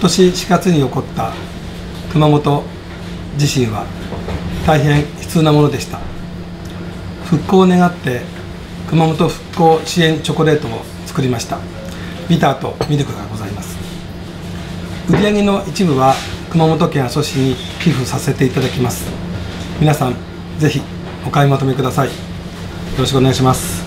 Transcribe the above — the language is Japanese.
年4月に起こった熊本地震は大変悲痛なものでした。復興を願って熊本復興支援チョコレートを作りました。ビターとミルクがございます。売上の一部は熊本県阿蘇市に寄付させていただきます。皆さんぜひお買い求めください。よろしくお願いします。